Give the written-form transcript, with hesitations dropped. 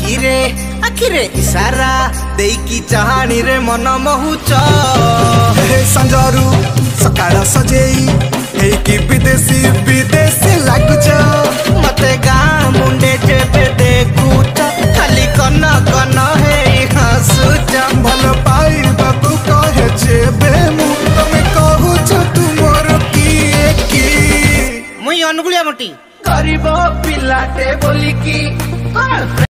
आखिरे इशारा देकी चाहानी रे मन मोहुच संजरू सकाळ सजेई हेकी विदेशी विदेशी लागुच मते गाँ मुंडे जेबे देखुच खाली कन कन हे हंसुच भल पाइबाकू कहे जेबे मु तमे कहूच तू मोर की मुई अनुगुलिया मोटी गरीब पिलाटे बोलिकी